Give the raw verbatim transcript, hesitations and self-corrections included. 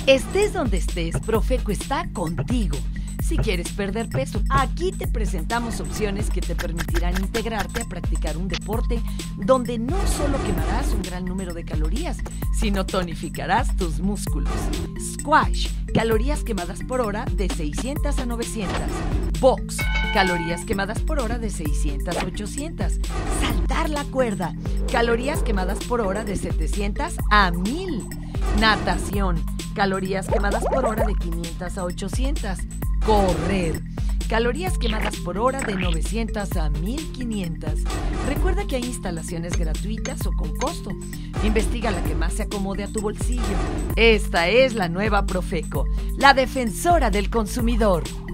Estés donde estés, Profeco está contigo. Si quieres perder peso, aquí te presentamos opciones que te permitirán integrarte a practicar un deporte donde no solo quemarás un gran número de calorías, sino tonificarás tus músculos. Squash, calorías quemadas por hora de seiscientas a novecientas. Box, calorías quemadas por hora de seiscientas a ochocientas. Saltar la cuerda, calorías quemadas por hora de setecientas a mil. Natación, calorías quemadas por hora de quinientas a ochocientas. Correr, calorías quemadas por hora de novecientas a mil quinientas. Recuerda que hay instalaciones gratuitas o con costo. Investiga la que más se acomode a tu bolsillo. Esta es la nueva Profeco, la defensora del consumidor.